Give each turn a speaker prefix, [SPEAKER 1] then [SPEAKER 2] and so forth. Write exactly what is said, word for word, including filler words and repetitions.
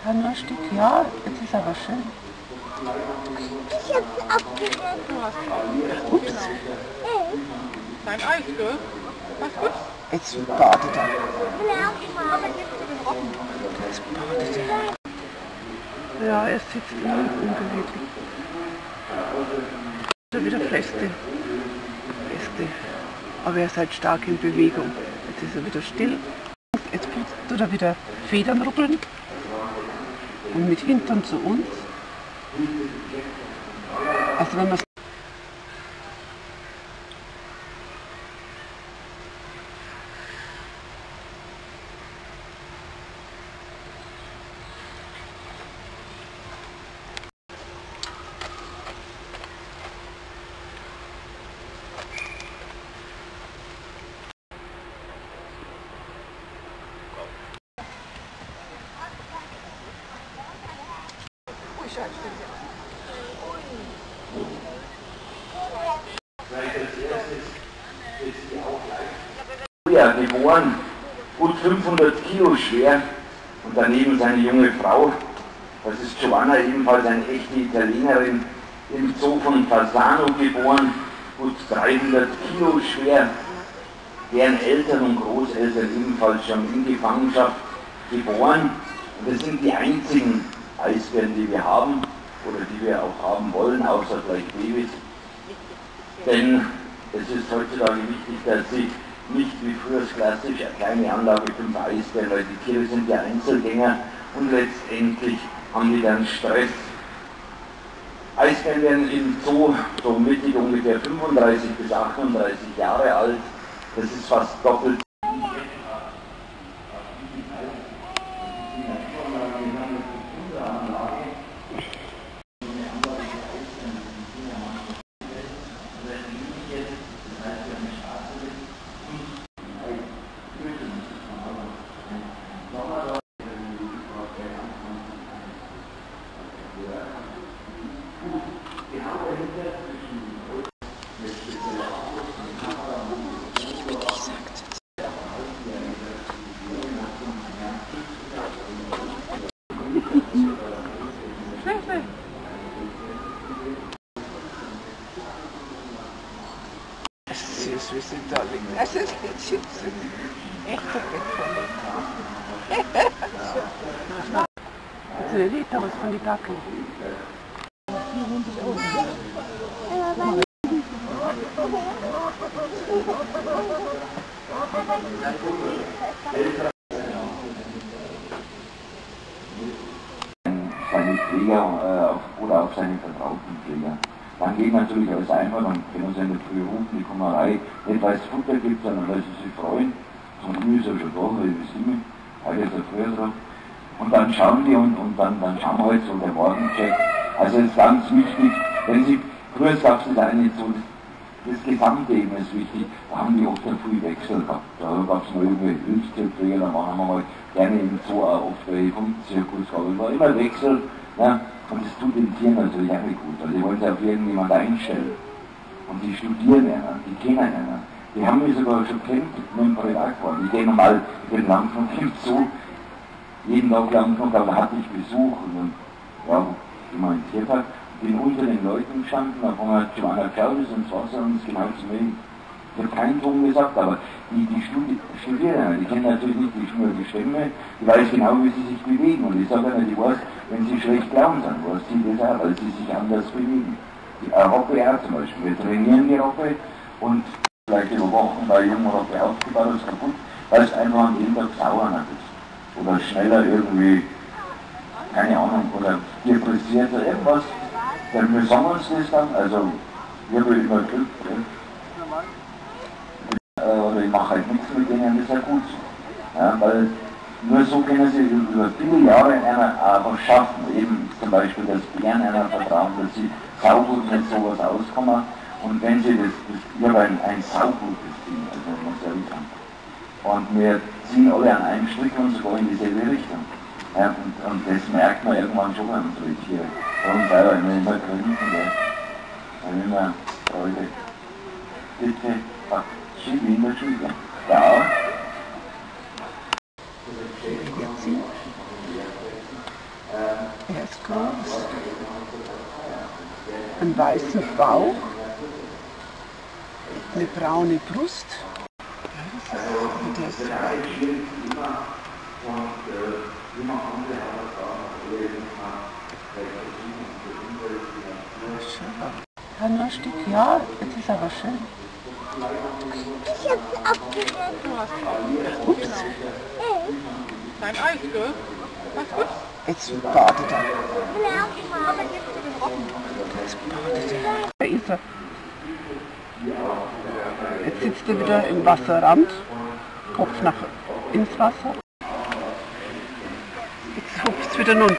[SPEAKER 1] Ah, nur ein Stück, ja, jetzt ist aber schön.
[SPEAKER 2] Ich hab's abgeschnitten.
[SPEAKER 3] Du hast auch.
[SPEAKER 1] Ups.
[SPEAKER 3] Genau. Dein Eis, gell? Was gut?
[SPEAKER 1] Jetzt badet er.
[SPEAKER 3] Aber jetzt zu den Robben.
[SPEAKER 1] Jetzt badet er. Ja, er sitzt immer unbeweglich. Da wieder feste. Feste. Aber er ist halt stark in Bewegung. Jetzt ist er wieder still. Jetzt tut er wieder Federn rubbeln. Und mit Hintern zu uns. Also wenn man
[SPEAKER 4] Ja, geboren, gut fünfhundert Kilo schwer und daneben seine junge Frau, das ist Giovanna, ebenfalls eine echte Italienerin, im Zoo von Fasano geboren, gut dreihundert Kilo schwer, deren Eltern und Großeltern ebenfalls schon in Gefangenschaft geboren. Und das sind die einzigen Eisbären, die wir haben oder die wir auch haben wollen, außer vielleicht Babys. Denn es ist heutzutage wichtig, dass sie nicht wie früher klassisch eine kleine Anlage, fünf Eisbären, weil die Tiere sind ja Einzelgänger und letztendlich haben die dann Stress. Eisbären werden im Zoo so mittig ungefähr fünfunddreißig bis achtunddreißig Jahre alt. Das ist fast doppelt.
[SPEAKER 1] Süß, wir sind da liegen. Das ist nicht süß. Echter Bettvoll. Also er lebt da was von die Backe.
[SPEAKER 4] Seine Pfleger äh, oder auf seine vertrauten Pfleger. Dann geht natürlich alles einfach, dann können sie in der Früh rufen, die Kummerei, nicht weil es Futter gibt, sondern weil sie sich freuen. Zum Früh ist er schon da, weil wir wissen, heute ist er früher dran. Und dann schauen die und, und dann, dann schauen wir halt so der Morgencheck. Also es ist ganz wichtig, wenn sie, früher gab es das nicht so, das, das gesamte eben ist wichtig, da haben die oft einen früh Wechsel gehabt. Da gab es mal irgendwie Hilfstierpfleger, da machen wir mal gerne eben so auch oft bei Hundezirkus, aber es war immer Wechsel. Ja, und das tut den Tieren natürlich auch nicht gut, weil die wollen sich auf irgendjemand einstellen. Und die studieren einen, die kennen einen. Die haben mich sogar schon kennt mit dem Privatfahren. Ich gehe normal den Langflug im Zoo, jeden Tag Langflug, aber da hatte ich Besuch. Und dann, ja, wie man im Tierpark, bin unter den Leuten gestanden, da haben wir Giovanna Claudius ins Wasser und es genau zu mir. Ich habe keinen Ton gesagt, aber die, die Studi studieren, die kennen natürlich nicht die, nur die Stimme, die weiß genau, wie sie sich bewegen. Und ich sage ihnen, die weiß, wenn sie schlecht glauben sind, weiß sie das auch, weil sie sich anders bewegen. Die äh, Robbe auch zum Beispiel. Wir trainieren die Robbe und vielleicht über Wochen bei jungen Robbe aufgebaut ist kaputt, weil es einfach an jedem Tag sauer ist. Oder schneller irgendwie, keine Ahnung, oder depressiert oder irgendwas. Dann wir sagen uns das dann, also wir haben immer Glück. Ja. Oder ich mache halt nichts mit denen, das ist ja gut so. Ja, weil nur so können sie über viele Jahre einer einfach schaffen, eben zum Beispiel das Bären einer vertrauen, dass sie saugut mit sowas auskommen. Und wenn sie das, das ich habe ein, ein saugutes Team, also muss ich ehrlich sagen. Und wir ziehen alle an einem Strick und sogar in dieselbe Richtung. Ja, und, und das merkt man irgendwann schon bei unseren Tieren. Darum selber, wenn wir immer gründen, dann haben wir immer Freude. Bitte, ach, schick mich in der Schule. Ja.
[SPEAKER 1] ist groß. Einen weißen Bauch. Eine braune Brust. Ja, das ist, der ist ja, nur ein Stück, ja, jetzt ist aber schön.
[SPEAKER 2] Ich hab's abgerissen.
[SPEAKER 1] Ups,
[SPEAKER 3] Dein Eis, gell? Was gut?
[SPEAKER 1] jetzt badet er.
[SPEAKER 2] Lauf mal.
[SPEAKER 1] Jetzt badet er. Da ist er. Jetzt sitzt er wieder im Wasserrand, Kopf nach ins Wasser. Jetzt hupft es wieder runter.